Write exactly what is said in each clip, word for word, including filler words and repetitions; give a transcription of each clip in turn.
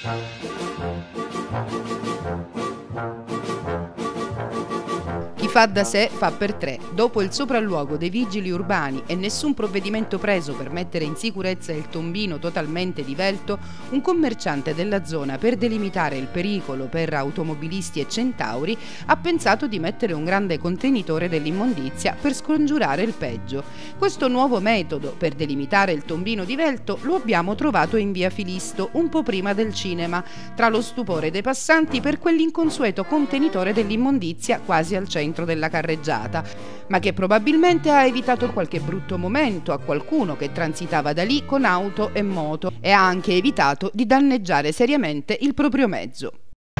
Chi fa da sé fa per tre. Dopo il sopralluogo dei vigili urbani e nessun provvedimento preso per mettere in sicurezza il tombino totalmente divelto, un commerciante della zona, per delimitare il pericolo per automobilisti e centauri, ha pensato di mettere un grande contenitore dell'immondizia per scongiurare il peggio. Questo nuovo metodo per delimitare il tombino divelto lo abbiamo trovato in via Filisto, un po' prima del cinema, tra lo stupore dei passanti per quell'inconsueto contenitore dell'immondizia quasi al centro della carreggiata, ma che probabilmente ha evitato qualche brutto momento a qualcuno che transitava da lì con auto e moto e ha anche evitato di danneggiare seriamente il proprio mezzo.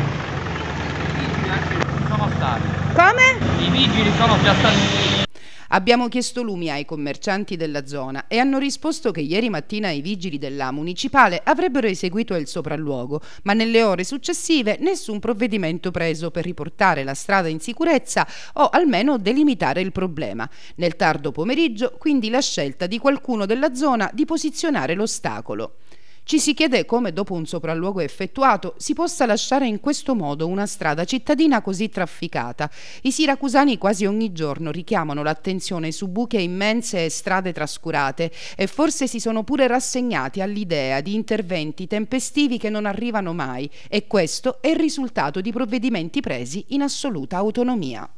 Sono stati. Come? I vigili sono già stati qui. Abbiamo chiesto lumi ai commercianti della zona e hanno risposto che ieri mattina i vigili della municipale avrebbero eseguito il sopralluogo, ma nelle ore successive nessun provvedimento preso per riportare la strada in sicurezza o almeno delimitare il problema. Nel tardo pomeriggio, quindi, la scelta di qualcuno della zona di posizionare l'ostacolo. Ci si chiede come dopo un sopralluogo effettuato si possa lasciare in questo modo una strada cittadina così trafficata. I siracusani quasi ogni giorno richiamano l'attenzione su buche immense e strade trascurate e forse si sono pure rassegnati all'idea di interventi tempestivi che non arrivano mai, e questo è il risultato di provvedimenti presi in assoluta autonomia.